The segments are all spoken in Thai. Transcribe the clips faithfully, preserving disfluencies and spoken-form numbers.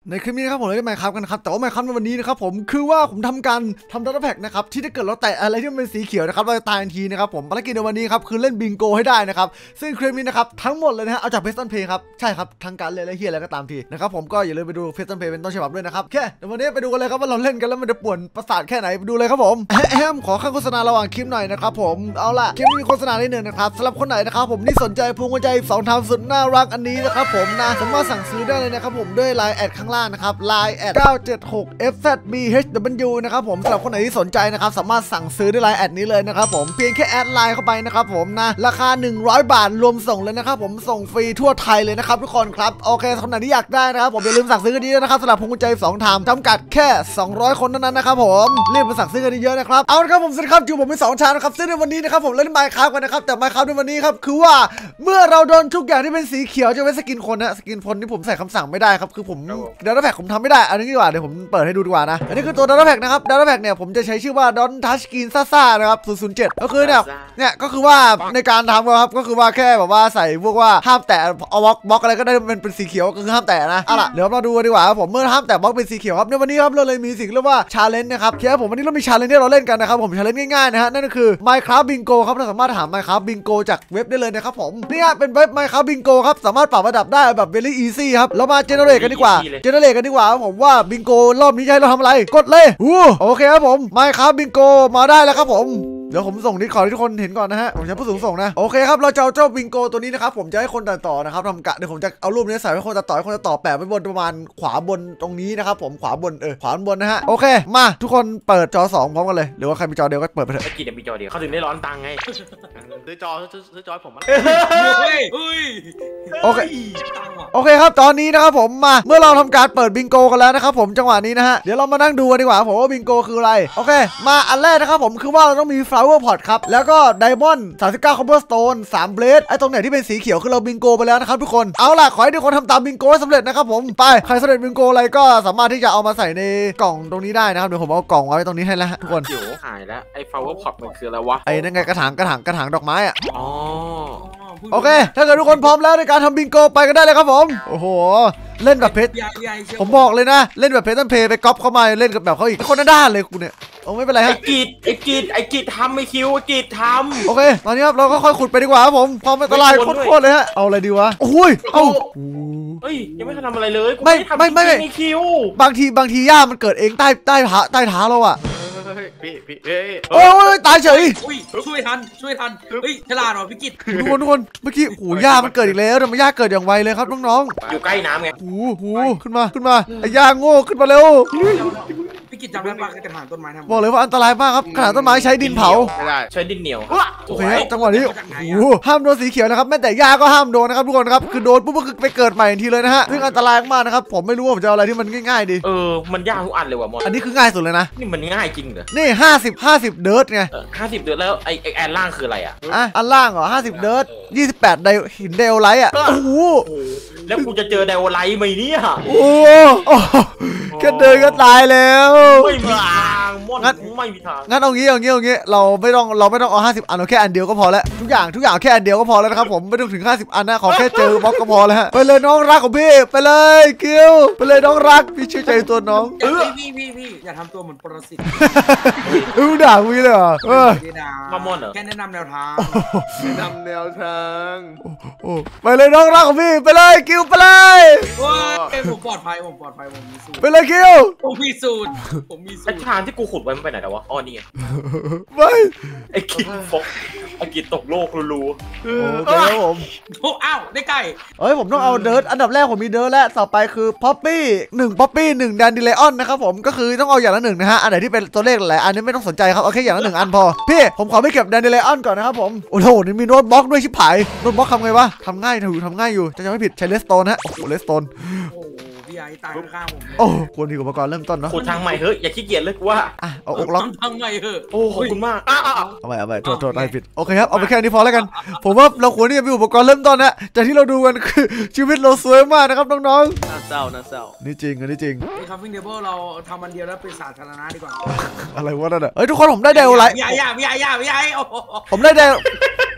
ในคลิปนี้นะครับผมได้ไมค์ครับกันนะครับแต่ว่าไมค์ครับในวันนี้นะครับผมคือว่าผมทำการทำดัตต้าแพ็กนะครับที่ถ้าเกิดเราแตะอะไรที่มันเป็นสีเขียวนะครับเราจะตายทันทีนะครับผมภารกิจในวันนี้ครับคือเล่นบิงโกให้ได้นะครับซึ่งคลิปนี้นะครับทั้งหมดเลยนะฮะเอาจากเพสตันเพย์ครับใช่ครับทางการเลยและเฮียอะไรก็ตามทีนะครับผมก็อย่าลืมไปดูเพสตันเพย์เป็นต้นฉบับด้วยนะครับโอเคเดี๋ยววันนี้ไปดูกันเลยครับว่าเราเล่นกันแล้วมันจะป่วนประสาทแค่ไหนไปดูเลยครับผมแฮมขอค่าโฆษณาระหว่างคลิปหน่อยนะครับผมเอาล่ะคลิปนี้มีโฆษณานิดนึงนะครับสำหรับคนไหนนะครับผมที่สนใจพวงกุญแจสองทำสุดน่ารักอันนี้นะครับผมนะสามารถสั่งซื้อได้เลยนะครับผมด้วยไลน์แอดข้างล่างนะครับไลน์แอดเก้าเจ็ดหก เอฟ แซด บี เอช ดับเบิลยู นะครับผมสำหรับคนไหนที่สนใจนะครับสามารถสั่งซื้อด้วยไลน์แอดนี้เลยนะครับผมเพียงแค่แอดไลน์เข้าไปนะครับผมนะราคาหนึ่งร้อยบาทรวมส่งเลยนะครับผมส่งฟรีทั่วไทยเลยนะครับทุกคนครับโอเคคนไหนที่อยากได้นะครับผมอย่าลืมสั่งซื้อกันดีนะครับสำหรับพวงกุญแจสองทำจำกัดแค่สองร้อยคนเท่านั้นนะครับผมรีบมาสั่งซื้อกันเยอะนะครับเอาละครับผมสวัสดีครับจูผมมีสองชานะครับซึ่งในวันนี้นะครับผมเล่นไมค์ครับกันนะครับแต่ไมค์ครับในวันนี้ครับคือว่าเมื่อเราโดนทุกอย่างที่เป็นสีเขียวจะเป็นสกินคนนะสกินคนที่ผมใส่คำสั่งไม่ได้ครับคือผมดัตต้าแพ็กผมทำไม่ได้อันนี้ดีกว่าเดี๋ยวผมเปิดให้ดูดีกว่านะอันนี้คือตัวดัตต้าแพ็กนะครับดัตต้าแพ็กเนี่ยผมจะใช้ชื่อว่าดอนทัชกินซ่าซ่านะครับศูนย์ ศูนย์ เจ็ดก็คือเนี่ยเนี่ยก็คือว่าในการทำครับก็คือว่าแค่แบบว่าใส่พวกว่าห้ามแตะเอาบล็อกบล็อกอะไรก็ได้เป็นเป็นสีเขียวก็คือห้ามแตะนะเอาล่ะเดี๋ยวมาดูดีกว่าครับผมเมื่อห้ามแตะบล็อกเป็นสีเขียวครับในวันนี้ครับเราเลยมีสิ่งเรียกว่าชาเลนจ์นะครับแค่ผมวันนี้เรามีชาเลนจ์ที่เราเล่นกันนะครับผมชาเลนจ์ง่ายๆนะฮะนั่นก็คือ Minecraft Bingo ครับเราสามารถหา Minecraft Bingo จากเว็บได้เลยนะครับผมนี่ฮะเป็นเว็บ Minecraft Bingo ครับสามารถปรับระดับได้แบบ very easy ครับเรามาเจเนเรตกันดีกว่าเจเนเรตกันดีกว่าครับผมว่า Bingo รอบนี้จะให้เราทำอะไรกดเลยอู้โอเคครับผม Minecraft Bingo มาได้แล้วครับผมเดี๋ยวผมส่งดิสคอร์ดให้ทุกคนเห็นก่อนนะฮะผมจะผู้สูงส่งนะโอเคครับเราจะเอาเจ้าบิงโกตัวนี้นะครับผมจะให้คนตัดต่อนะครับทำกะเดี๋ยวผมจะเอารูปนี้ใส่ให้คนตัดต่อให้คนตัดต่อแปะไว้บนประมาณขวาบนตรงนี้นะครับผมขวาบนเออขวาบนนะฮะโอเคมาทุกคนเปิดจอสองพร้อมกันเลยหรือว่าใครมีจอเดียวก็เปิดไปเถอะไอ้กีเนี่ยมีจอเดียวเขาถึงได้ร้อนตังไงซื้อจอซื้อซื้อจอผมมาโอเคโอเคครับตอนนี้นะครับผมมาเมื่อเราทำการเปิดบิงโกกันแล้วนะครับผมจังหวะนี้นะฮะเดี๋ยวเรามานั่งดูกันดีกว่าผมว่าบิงโกคืออะไรโอเคมาอันแรกนะครับผมคือว่าเราต้องมี flower pot ครับแล้วก็ไดมอนด์สามสิบเก้า cobblestone สามเบลดไอ้ตรงไหนที่เป็นสีเขียวคือเราบิงโกไปแล้วนะครับทุกคนเอาล่ะขอให้ทุกคนทำตามบิงโกให้สำเร็จนะครับผมไปใครสำเร็จบิงโกอะไรก็สามารถที่จะเอามาใส่ในกล่องตรงนี้ได้นะครับเดี๋ยวผมเอากล่องไว้ตรงนี้ให้แล้วทุกคนเดี๋ยวหายแล้วไอ้ flower pot มันคืออะไรวะไอ้นั่นไงกระถางกระถางกระถางดอกไม้อะอ๋อโอเคถ้าเกิดทุกคนพร้อมแล้วในการทำบิงโกไปกันได้เลยครับผมโอ้โหเล่นแบบเพชรผมบอกเลยนะเล่นแบบเพชรต้นเพย์ไปก๊อปเข้ามาเล่นกับแบบเขาอีกคนหน้าด้านเลยกูเนี่ยโอ้ไม่เป็นไรฮะไอ้กีดไอ้กีดไอ้กีดทำไม่คิวไอ้กีดทำโอเคตอนนี้ครับเราก็ค่อยขุดไปดีกว่าครับผมความอันตรายโคตรเลยฮะเอาอะไรดีวะโอ้ยเอ้าเฮ้ยยังไม่ทันทำอะไรเลยไม่ไม่ไม่ไม่คิวบางทีบางทีหญ้ามันเกิดเองใต้ใต้เท้าใต้เท้าเราอะพี่พี่เฮ้ยโอ้ยตายเฉยช่วยทันช่วยทันเฮ้ยฉลาดหรอพี่กิตทุกคนทุกคนเมื่อกี้โอ้ยหญ้ามันเกิดอีกแล้วแต่มันหญ้าเกิดอย่างไวเลยครับน้องๆอยู่ใกล้น้ำไงโอ้โหขึ้นมาขึ้นมาไอ้หญ้าโง่ขึ้นมาเร็วพี่กิตจำได้ปะกระถางต้นไม้ทำบอกเลยว่าอันตรายมากครับกระถางต้นไม้ใช้ดินเผาไม่ได้ใช้ดินเหนียวโอเคจังหวะนี้โอ้ห้ามโดนสีเขียวนะครับแม้แต่หญ้าก็ห้ามโดนนะครับทุกคนครับคือโดนปุ๊บก็คือไปเกิดใหม่ทันทีเลยนะฮะซึ่งอันตรายมากนะครับผมไม่รู้ว่าผมจะเอาอะไรที่มันง่ายๆดีเออมันยากทุกอันเลยว่ะมดอันนี้คือง่ายสุดเลยนะนี่มันง่ายจริงเหรอนี่ห้าสิบ ห้าสิบเดิร์ทไงห้าสิบเดิร์ทแล้วไอ้ไอ้แอนล่างคืออะไรอ่ะอ่ะอันล่างเหรอห้าสิบเดิร์ทยี่สิบแปดไดหินเดลไลท์อ่ะโอ้โหแล้วกูจะเจอเดลไลท์ไหมเนี่ยโอ้แค่เดินก็ตายแล้วไม่มีทางมดไม่มีทางงั้นเอางี้เอางี้เอางี้เราไม่ต้องเราไม่ต้องเอาห้าสิบอันเราแค่อันเดียวก็พอแล้วทุกอย่างทุกอย่างแค่อันเดียวก็พอแล้วนะครับผมไม่ต้องถึงห้าสิบอันนะขอแค่เจอบล็อกก็พอแล้วฮะไปเลยน้องรักของพี่ไปเลยคิวไปเลยน้องรักพี่เชื่อใจตัวน้องเออพี่พี่พี่อย่าทำตัวเหมือนปรสิตเออด่าพี่เลยเหรอเออมามอนเหรอแค่แนะนำแนวทางแนะนำแนวทางโอ้ไปเลยน้องรักของพี่ไปเลยคิวไปเลยว้าผมปลอดภัยผมปลอดภัยผมมีสูตรไปเลยคิวผมมีสูตรผมมีสูตรทางที่กูขุดไว้มันไปไหนแล้ววะอ๋อนี่ไงไม่ไอ้กินฟกไอ้กินตกโลกรูๆโอเคครับผมอ้าวได้ไก่เฮ้ยผมต้องเอาเดิร์ทอันดับแรกผมมีเดิร์ทแล้วต่อไปคือป๊อปปี้หนึ่งป๊อปปี้หนึ่งแดนดิเลออนนะครับผมก็คือต้องเอาอย่างละหนึ่งนะฮะอันไหนที่เป็นตัวเลขหลายอันนี้ไม่ต้องสนใจครับเอาแค่อย่างละหนึ่งอันพอพี่ผมขอไม่เก็บแดนดิเลออนก่อนนะครับผมโอ้โหนี่มีโน้ตบล็อกด้วยชิบหายโน้ตบล็อกทำไงวะทำง่ายอยู่ทำง่ายอยู่จะจำไม่ผิดใช้เลสโตนฮะโอ้โหเลสโตนพี่ไอ้ตายข้างผมโอ้ควรมีอุปกรณ์เริ่มต้นเนาะขุดทางใหม่เฮ้ยอย่าขี้เกียจเลยว่าอ่ะเอาอกล็อกทางใหม่เฮ้ยโอ้ขอบคุณมากเอาไปเอาไปโทษโทษได้ผิดโอเคครับเอาไปแค่นี้พอแล้วกันผมว่าเราควรที่จะมีอุปกรณ์เริ่มต้นนะจากที่เราดูกันคือชีวิตเราสวยมากนะครับน้องๆน่าเศร้าน่าเศร้านี่จริงอันนี้จริงนี่ครับฟิงเดเบิลเราทำมันเดียวแล้วเป็นสาธารณะดีกว่าอะไรวะนั่นอ่ะเฮ้ยทุกคนผมได้เดลไลท์พี่ไอ้พี่ไอ้พี่ไอ้พี่ไอ้ผมได้เดล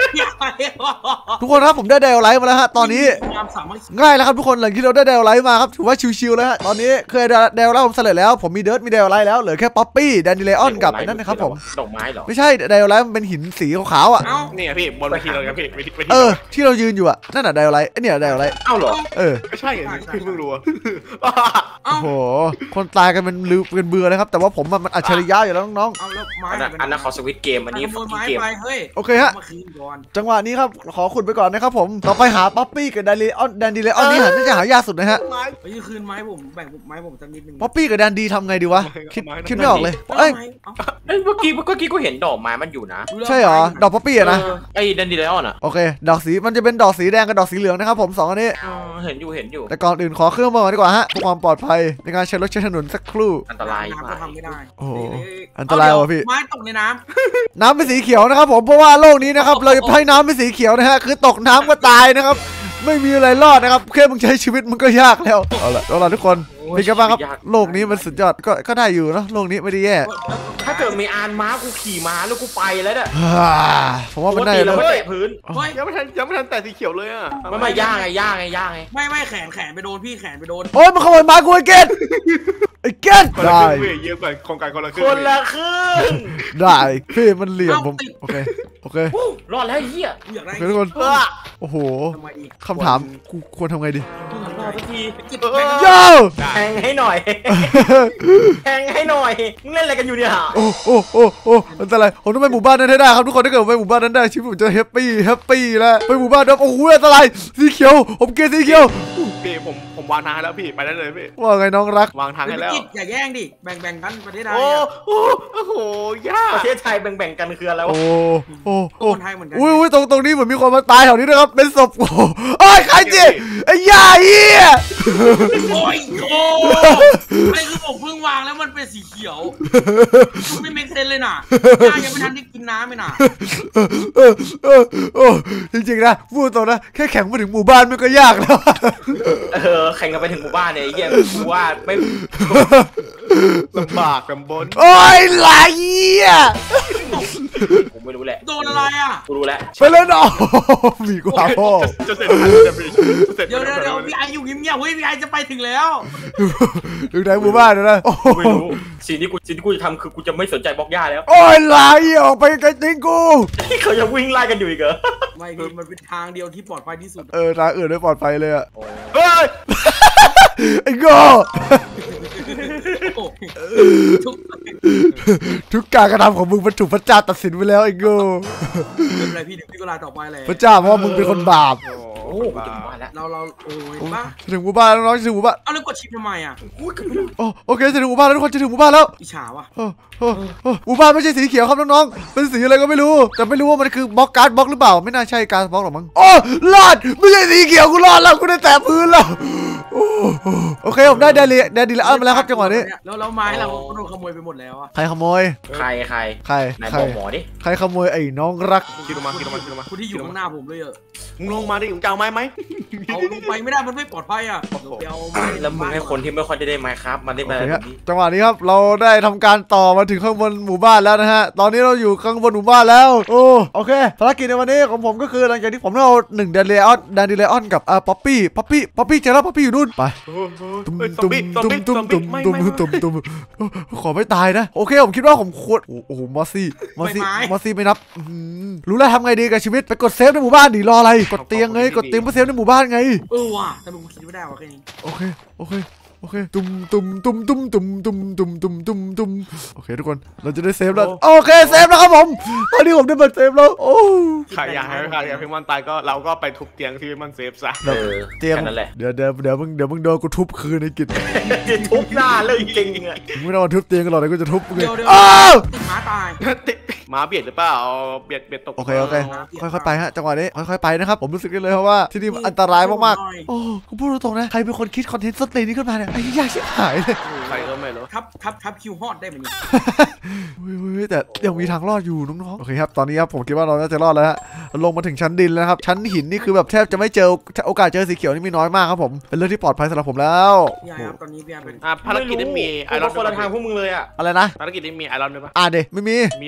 พี่ไอ้ทุกคนครับผมได้ไดโอไลท์มาแล้วฮะตอนนี้ความสามารถง่ายแล้วครับทุกคนหลังที่เราได้ไดโอไลท์มาครับถือว่าชิวๆแล้วฮะตอนนี้เคยไดโอไลท์ผมเสร็จแล้วผมมีเดิร์ดมีไดโอไลท์แล้วเหลือแค่ป๊อปปี้แดนดิเลออนกับไอ้นั่นนะครับผมดอกไม้เหรอไม่ใช่ไดโอไลท์มันเป็นหินสีขาวๆอ่ะเอ้านี่พี่บนเวทีเราครับพี่เวทีเวทีเออที่เรายืนอยู่อ่ะนั่นน่ะไดโอไลท์ไอ้เนี่ยไดโอไลท์เอ้าเหรอเออไม่ใช่พี่เพิ่งรู้เอ้าโอ้โหคนตายกันเป็นลืมเป็นเบื่อเลยครับแต่ว่าผมมันอัจฉริยะอยู่แล้วน้องเอาแล้วไม้อันนั้นอันนั้นเขาสวิตเกมอันนี้ขโมฟัยงไม้เกมไปเฮ้ยๆโอเคฮะมาคืนก่อนจังหวะนี้ครับขอขุดไปก่อนนะครับผมต่อไปหาป๊อปปี้กับแดนดิเลออนแดนดิเลออนนี่หาน่าจะหายากสุดนะฮะไปคืนไม้ผมแบ่งไม้ผมสักนิดนึงป๊อปปี้กับแดนดีทำไงดีวะคิดคิดไม่ออกเลยเอ้เอ้ยยเอ้ยเมื่อกี้เมื่อกี้กูเห็นดอกไม้มันอยู่นะใช่เหรอดอกป๊อปปี้อะนะเออไอ้ดันดีไลออนอ่ะโอเคดอกสีมันจะเป็นดอกสีแดงกับดอกสีเหลืองนะครับผมสองอันนี้เออเห็นอยู่เห็นอยู่แต่ก่อนอื่นขอเครื่องมือก่อนดีกว่าฮะเพื่อความปลอดภัยในการใช้รถใช้ถนนสักครู่อันตรายน้ำมาก็กทำไม่ได้โอ้โหเยอันตรายว่ะพี่ไม้ตกในน้น้ำเป็นสีเขียวนะครับผมเพราะว่าโลกนี้นะครับเราจะให้น้ำเป็นสีเขียวนะฮะคือตกน้ำก็ตายนะครับไม่มีอะไรรอดนะครับแค่มึงใช้ชีวิตมึงก็ยากแล้วเอาละเอาละทุกคนเป็นไงบ้างครับโลกนี้มันสุดยอดก็ก็ได้อยู่นะโลกนี้ไม่ได้แย่ำถ้าเกิดมีอานม้ากูขี่ม้าแล้วกูไปแล้วเนี่ยฮ่าผมว่าปมันกได้ติแล้เราวไม่แตะพื้นเฮ้ยยังไม่ทันยังไม่ทันแต่สีเขียวเลยอ่ะไม่ไม่ย่างไงย่างไงย่างไงไม่ไม่แขนแขนไปโดนพี่แขนไปโดนโอ้ยมันขโมยไม้กูไอ้เกตไอ้เกตคนละได้ครึ่งพี่เยอะกว่าโครงการคนละครึ่คงนละครึ่งได้พี่มันเหลี่ยมผมโอเคโอเควู้รอดแล้วไอ้เหี้ยกูอยากได้โอเคทุกคนเออโอ้โหทำไมดีคำถามกูควรทำไงดีรอดสักทีจิบเอแม่งอโย่แทงให้หน่อยแทงให้หน่อยมึงเล่นอะไรกันอยู่เนี่ยโอ้โอ้โอ้โอ้อันตรายผมต้องไปหมู่บ้านนั้นให้ได้ครับทุกคนถ้าเกิดผมไปหมู่บ้านนั้นได้ชีวิตผมจะแฮปปี้แฮปปี้แล้วไปหมู่บ้านนั้นโอ้โหอันตรายสีเขียวผมเกลียดสีเขียวพี่ผมผมวางทางให้แล้วพี่ไปได้เลยพี่ว่าไงน้องรักวางทางให้แล้วจิบอย่าแย่งดิแบ่งแบ่งกันประเทศไทยโอ้อะโหโอ้โหยากประเทศไทยแบ่งๆกันคืออะไรวะโอ้โอ้โอ้คนไทยเหมือนกันอุ้ยอุ้ยตรงตรงนี้เหมือนมีคนมาตายแถวนี้ด้วยครับเป็นศพโอ้โหโอ้ยใครจิไอ้ยาเหี้ยโอ้ยโอ้ไอ้คือผมเพิ่งวางแล้วมันเป็นสีเขียวมันไม่เมคเซนเลยน่ะย่ายังไม่ทันได้กินน้ำเลยน่ะเออเออโอ้จริงๆนะพูดตรงนะแค่แข่งมาถึงหมู่บ้านมันก็ยากแล้วเออแข่งกันไปถึงหมู่บ้านเนี่ยไอ้เหี้ยกูว่าไม่ลำบากลำบนโอ้ยหลายเหี้ยกูไม่รู้แหละโดนอะไรอ่ะกูรู้แล้วไปเลยน้องมีกว่าพ่อจะเสร็จทันจะพี่จะเสร็จเดี๋ยวเดี๋ยวเดี๋ยวพี่ไออยู่เงียบๆเฮ้ยพี่ไอจะไปถึงแล้วถึงไหนหมู่บ้านแล้วนะโอ้กูไม่รู้สิ่งที่กูสิ่งที่กูจะทำคือกูจะไม่สนใจบล็อกหญ้าแล้วโอ้ยหลายเหี้ยออกไปไกลจริงกูเขายังวิ่งไล่กันอยู่อีกเหรอไม่พี่มันเป็นทางเดียวที่ปลอดภัยที่สุดเออทางอื่นได้ปลอดภัยเลยอะเฮ้ยไอ้โง่โอ้ทุกทุกการกระทำของมึงมันถูกพระเจ้าตัดสินไปแล้วไอ้โง่ไม่เป็นไรพี่เดี๋ยวพี่ก็ลาต่อไปเลยพระเจ้าเพราะว่ามึงเป็นคนบาปโอ้กูจะมาแล้วเราเราโอ้ยบ้าจะถึงหมู่บ้านแล้วน้องจะถึงหมู่บ้านเอาแล้วกดชิปทำไมอ่ะโอ้โอเคจะถึงหมู่บ้านแล้วทุกคนจะถึงหมู่บ้านแล้วอิจฉาว่ะโอ้โอ้โอ้หมู่บ้านไม่ใช่สีเขียวครับน้องๆเป็นสีอะไรก็ไม่รู้แต่ไม่รู้ว่ามันคือบล็อกการ์ดบล็อกหรือเปล่าไม่น่าใช่การ์ดบล็อกหรอกมั้งโอ้รอดไม่ใช่สีเขียวกูรอดแล้วกูได้แตะพื้นแล้วโอ้โอเคผมได้แดนดีแดนดีแล้วมาแล้วครับจังหวะนี้แล้วแล้วไม้เราก็โดนขโมยไปหมดแล้วอ่ะใครขโมยใครใครใครไหนใครบอกหมอดิใครขโมยไอ้น้องรักคิดลงมาคิดลงมาคิดลงมาคุณที่อยู่ข้างหน้าผมเลยเออมึงลงมาดิมึงจะเอาไม้ไหมเอาลงไปไม่ได้มันไม่ปลอดภัยอ่ะเดี๋ยวเอาไม้แล้วมึงให้คนที่ไม่ค่อยได้ได้ไมค์ครับมันได้โอมาเคแบฮะบนี้จังหวะนี้ครับเราได้ทำการต่อมาถึงข้างบนหมู่บ้านแล้วนะฮะตอนนี้เราอยู่ข้างบนหมู่บ้านแล้วโอ้โอเคภารกิจในวันนี้ของผมก็คือหลังจากที่ผมได้เอาหนึ่งแดนเลออนแดนดีเลออนกับอ่าป๊อปปี้ป๊อปปี้ป๊อปปี้เจอแล้วป๊อปปี้อยู่นู่นไปโอ้โหตุ้มเฮ้ยซอตุ้มมบี้ซอมตุ้มบี้ตุ้มซอมตุ้บี้มไม่ตุ้มไม่ตุ้มตุ้มขอไม่ตายนะโอเคผมคิดว่าผมควรโอ้โหมอสซี่มอสซี่มอสซี่ไม่นับรู้แล้วทำไงดีกับชีวิตไปกดเซฟในหมู่บ้านดิรออะไรกดเตียงไงกดเตียงเพื่อเซฟในหมู่บ้านไงเออว่ะแต่มึงคิดไม่ได้ว่ะแค่นี้โอเคโอเคโอเคตุ้มตุ้มตุ้มตุ้มตุ้มตุ้มตุ้มตุ้มตุ้มตุ้มโอเคทุกคนเราจะได้เซฟแล้วโอเคเซฟแล้วครับผมตอนนี้ผมได้มาเซฟแล้วโอ้ใครอยากให้ใครอยากให้มันตายก็เราก็ไปทุบเตียงที่มันเซฟซะเออเตียงแค่นั้นแหละเดี๋ยวเดี๋ยวเดี๋ยวมึงเดี๋ยวมึงโดนกูทุบคืนไอ้กิจทุบหน้าเลยจริงๆอะมึงไม่ต้องมาทุบเตียงกันหรอกเดี๋ยวกูจะทุบมึงเดี๋ยวเดี๋ยวอ้าวติดหมาตายติดหมาเบียดหรือเปล่าเบียดเบียดตกโอเคโอเคค่อยๆไปฮะจังหวะนี้ค่อยๆไปนะครับผมรู้สึกได้เลยว่าที่นี่มันอันตรายมากๆโอ้กูพูดตรงๆนะใครเป็นคนคิดคอนเทนต์สตรีนี้ขึ้นมาเนี่ยไอ้ยากชิบหายเลยใครก็ไม่รู้ทับทับทับคิวฮอดได้ไหมเนี่ยเฮ้ยแต่ยังมีทางรอดอยู่น้องๆโอเคครับตอนนี้ครับผมคิดว่าเราน่าจะรอดแล้วฮะลงมาถึงชั้นดินแล้วครับชั้นหินนี่คือแบบแทบจะไม่เจอโอกาสเจอสีเขียวนี่มีน้อยมากครับผมเป็นเรื่องที่ปลอดภัยสำหรับผมแล้วพี่ไอครับตอนนี้พี่ไอเป็นอ่ะภารกิจได้มีไอไอรรออน นคนละทางพวกมึงเลยอ่ะอะไรนะภารกิจได้มีไอรอนด้วยปะอ่านดิไม่มีมีเหรอไอ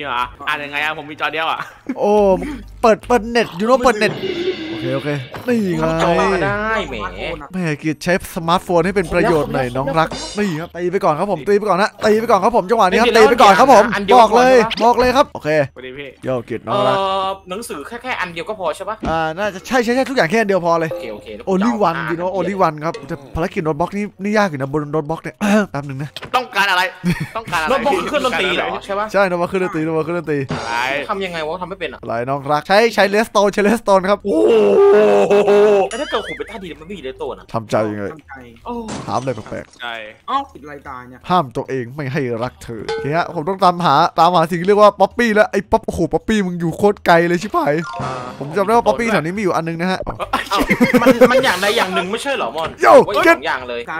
อ่านยังไงอะผมมีจอเดียวอะโอ้เปิดเปิดเน็ตยูโน่เปิดเน็ตโอเคโอเคนี่ไงจอมาได้แหมแม่กิจใช้สมาร์ทโฟนให้เป็นประโยชน์หน่อยน้องรักนี่ครับตีไปก่อนครับผมตีไปก่อนนะตีไปก่อนครับผมจังหวะนี้ครับตีไปก่อนครับผมบอกเลยบอกเลยครับโอเคสวัสดีพี่โยกิจน้เอองรักอหนังสือแค่แค่อันเดียวก็พอใช่ปะอ่าน่าจะใช่ใช่ใช่ทุกอย่างแค่อันเดียวพอเลยโอเคโอเคโอลิวันยูโน่โอลิวันครับแต่ภารกิจโน้ตบล็อกนี่นี่ยากอยู่นะบนโน้ตบล็อกเนี่ย แป๊บนึงนะต้องการอะไรต้องการอะไรโน้ตบุ๊กเครื่องดนตรีเหรอใช่ปะใช่โน้ตบล็อกเครื่องดนตรีโน้ตบล็อกเครื่องดนตรีอะไรทำยังไงวะทำไม่เป็นอ่ะอะไรน้องรักใช้ใช้เลสโตนใช้เลสโตนครับโอ้โหแล้วถ้าเกิดขุดเป็นท่าดีมันไม่มีเลยตัวนะทำใจยังไงทำใจโอ้ถามอะไรแปลกใช่เอ้าติดอะไรตายเนี่ยๆห้ามตัวเองไม่ให้รักเธอโอเคฮะผมต้องตามหาตามหาสิ่งที่เรียกว่าป๊อปปี้แล้วไอ้ป๊อปโอ้โหป๊อปปี้มึงอยู่โคตรไกลเลยชิบหายผมจำได้ว่าป๊อปปี้แถวนี้มีอยู่อันนึงนะฮะเอ้ามันมันอย่างใดอย่างหนึ่งไม่ใช่เหรอมอนโย่ว่าเก็สตองอย่างเลยการ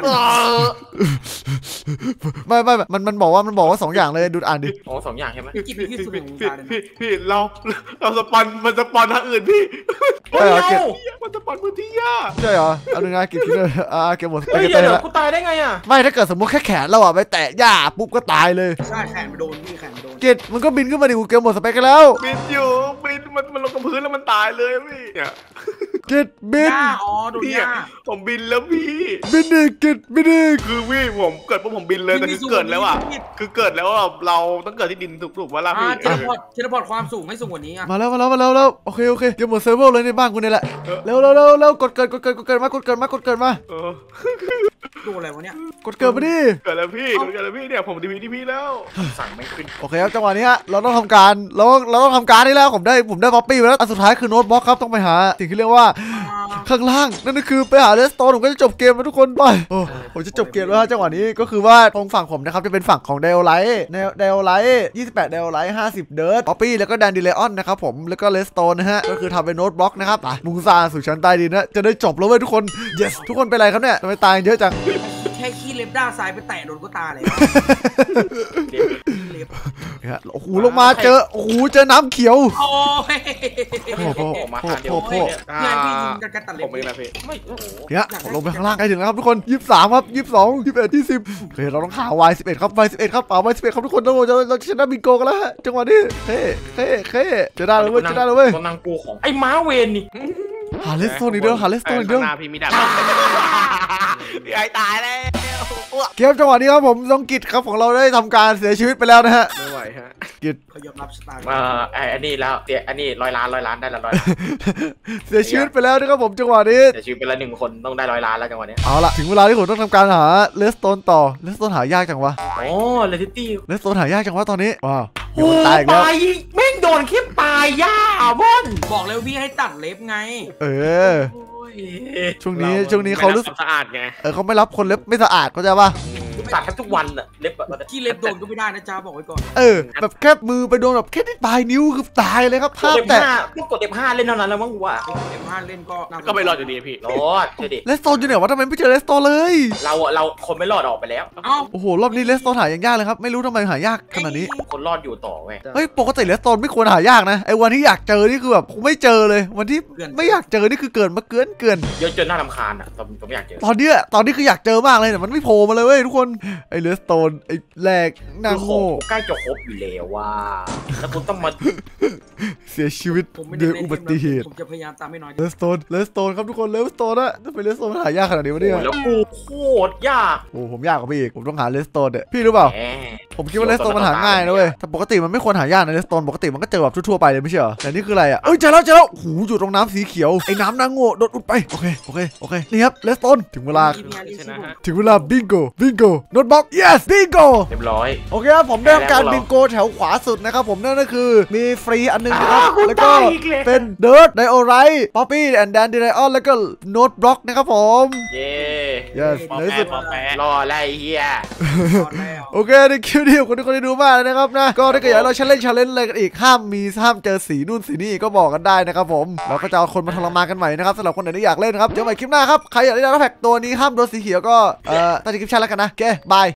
ไม่ไม่ไม่มันมันบอกว่ามันบอกว่าสองอย่างเลยดูอ่านดิอ๋อสองอย่างใช่ไหมกินที่สุดของพี่การเลยนะพี่พี่เราเราสปอนมันสปอนทางอื่นพี่ใช่เหรอเก็ตมันสปอนพื้นที่ย่าใช่เหรอเอาหนึ่งนะเก็บคิดเลยอ่าเก็บหมดสเปเฮ้ยกเตเดี๋ยวอร์เดี๋ยวแล้วกูตายได้ไงอ่ะไม่ถ้าเกิดสมมติแค่แขนเราอะไปแตะหญ้าปุ๊บก็ตายเลยใช่แขนไปโดนพี่แขนไปโดนเก็ตมันก็บินขึ้นมาดิกูเก็บหมดสเปกกันแล้วบินอยู่บินมันมันลงกับพื้นแล้วมันตายเลยพี่เนี่ยเก็ตบินหญ้าอ๋อโดนพี่หญ้าผมบินแล้วพี่บินดิเก็ตบินดิคือพี่ผมเกิดปุ๊บผมบินเลยแต่คือเกิดแล้วอ่ะคือเกิดแล้วเราเราต้องเกิดที่ดินถูกๆว่าล่ะอ่าพี่เทเลพอร์ตเทเลพอร์ตความสูงให้สูงกว่านี้อ่ะมาแล้วมาแล้วมาแล้วแล้วโอเคโอเคเก็บหมดเซเวอร์เลยในบ้านกูนี่แหละเร็วเร็วเร็วเร็วกดเกิดกดเกิดกดเกิดมากดเกิดมากดเกิดมาเออโดนอะไรวะเนี่ยกดเกิดมาดิเกิดแล้วพี่เกิดแล้วพี่เนี่ยผมดีพีที่พี่แล้วสั่งไม่ขึ้นโอเคครับจังหวะนี้ฮะเราต้องทำการเราเราต้องทำการนี่แล้วผมได้ผมได้ป๊อปปี้มาแล้วอันสุดท้ายคือโน้ตบล็อกครับต้องไปหาสิ่งที่เรียกว่าอ่าข้างล่างนั่นก็คือไปหาเลสโตนผมก็จะจบเกมแล้วทุกคนไปโอ้ผมจะจบเกมแล้วฮะจังหวะนี้ก็คือว่าตรงฝั่งผมนะครับจะเป็นฝั่งของเดลไลท์เดลไลท์ยี่สิบแปดเดลไลท์ห้าสิบเดิร์ดป๊อปปี้แล้วก็แดนดิเลออนนะครับผมแล้วก็เลสโตนนะฮะก็คือทำเป็นโน้ตบล็อกนะครับไปมุงซาสู่ชั้นใต้ดินนะจะได้จบแล้วเว้ยทุกคน yes ทุกคนเป็นไรครับเนี่ยทำไมตายเยอะจังแค่ขี้เล็บด้านซ้ายไปแตะโดนก็ตาเลยเดี๋ยวเล็บเนี่ยโอ้โหลงมาเจอโอ้โหเจอน้ำเขียวโอ้ยโอ้โหออกมาทางเดียวโอ้โหเนี่ยงานพี่ยิงกันกันตัดเล็ผบมเองนะพี่ไม่โอ้โหเนี่ยผมลงไปข้างล่างใกล้ถึงแล้วครับทุกคนยี่สิบสามครับยี่สิบสองยี่สิบเอ็ดยี่สิบโอเคเราต้องหา วาย สิบเอ็ดครับ วาย สิบเอ็ดครับป่า วาย สิบเอ็ดครับทุกคนเราจะเราจะชนะบิงโกกันแล้วฮะจังหวะนี้เฮ้เฮ้เฮ้จะได้เลยเว้ยจะได้เลยเว้ยกำลังปูของไอ้ม้าเวนนี่หาเลสโตนอีกเดียวหาเลสโตนอีกเดียวข้างหน้าพี่มีดาบพี่ไอ้ตายแล้วเกมจังหวะนี้ครับผมน้องกิจครับของเราได้ทำการเสียชีวิตไปแล้วนะฮะไม่ไหวฮะกิจเขายอมรับสไตล์เอ่อไอ้อันนี้แล้วเดี๋ยวอันนี้ร้อยล้านร้อยล้านได้ละร้อยล้านเสียชีวิตไปแล้วนะครับผมจังหวะนี้เดี๋ยวชีวิตเป็นละหนึ่งคนต้องได้ร้อยล้านแล้วจังหวะเนี้ยเอาล่ะถึงเวลาที่ผมต้องทำการหาเลสโตนต่อเลสโตนหายากจังวะโอ้เลติตี้เลสโตนหายากจังวะตอนนี้ว้าวมีโอ้คนตายอีกแล้วตายแม่งโดนแค่ปลายย่าบอนบอกเลยพี่ให้ตัดเล็บไงเออโอ้ยช่วงนี้ช่วงนี้เขารู้สึกสะอาดไงเออเขาไม่รับคนเล็บไม่สะอาดเข้าใจป่ะตัดแทบทุกวันอะเล็บแบบขี้เล็บโดนก็ไม่ได้นะจ๊ะบอกไว้ก่อนเออแบบแค่มือไปโดนแบบแค่ที่ปลายนิ้วคือตายเลยครับภาพเล็บแต่ห้าพวกกดเล็บห้าเล่นเท่านั้นแล้วมั้งวะเอ็มห้าเล่นก็น่าก็ไม่รอดอยู่ดีพี่รอดเชื่อดิเลสโตนอยู่ไหนวะทำไมไม่เจอเลสโตนเลยเราอะเราคนไม่รอดออกไปแล้วเอ้าโอ้โหรอบนี้เลสโตนหายังยากเลยครับไม่รู้ทำไมหายากขนาดนี้คนรอดอยู่ต่อเว้ยเฮ้ยปกติเลสโตนไม่ควรหายากนะไอ้วันที่อยากเจอนี่คือแบบคงไม่เจอเลยวันที่ไม่อยากเจอนี่คือเกินมาเกินเกินเยอะจนน่ารำคาญอะตอนผมไม่อยากเจอตอนเนี้ยตอนนี้คืออยากเจอมากเลยแต่มันไม่โผล่มาเลยเว้ยทุกคนไอ้เลสโตนไอ้แหลกนางคือขอโง่งใกล้จะครบอยู่แล้วว่าแล้วคุณต้องมาเสียชีวิตผมไม่ด้ได้วยเล่นอุบัติเหตุผมจะพยายามตามให้น้อยเลสโตนเลสโตนครับทุกคนเลสโตนอะทำไมเลสโตนมันหายากขนาดนี้วะเนี่ยแล้วกูโคตรยากโอ้ผมยากกว่าพี่อีกผมต้องหาเลสโตนเนี่ยพี่รู้เปล่าแหมผมคิดว่าเลสโตนมันหาง่ายนะเว้ยแต่ปกติมันไม่ควรหายากนะเลสโตนปกติมันก็เจอแบบทั่วๆไปเลยไม่ใช่เหรอแต่นี่คืออะไรอ่ะเอ้ยเจอแล้วเจอแล้วโอ้โหอยู่ตรงน้ำสีเขียวไอ้น้ำนางโง่โดดอุดไปโอเคโอเคโอเคนี่ครับเลสโตนถึงเวลาทีมงานที่สู้ถึงเวลาบิงโกบิงโกโน้ตบล็อก yes บิงโกเรียบร้อยโอเคครับผมได้ทำการแล้วเราบิงโกแถวขวาสุดนะครับผมนั่นก็คือมีฟรีอันหนึงนะครับอ้าวแล้วก็ตายอีกแล้วเป็นเดิร์ดไดโอไรท์ป๊อปปี้แอนด์แดนดิไลออนแล้วก็โน้ตบล็อกนะครับผมเย้ yes ปอในที่แปะสุดปอแปะรออะไรเฮียก่อนแล้วโอเคในคลิปนี้ขอบคุณทุกคนที่ดูมากเลยนะครับนะก็ถ้าเกิดอยากให้เราเชลเลนจ์เชลเลนจ์อะไรกันอีกห้ามมีห้ามเจอสีนู่นสีนี่อีกก็บอกกันได้นะครับผมเราก็จะเอาคนมาทรมานกันใหม่นะครับสำหรับคนไหนที่อยากเล่นนะครับเจอกันใหม่คลิปหน้าครับใครอยากได้ดาวน์แพ็กตัวนี้ห้ามโดนสีเขียวก็เอ่อใต้คลิปแชร์แล้วกันนะโอเคบาย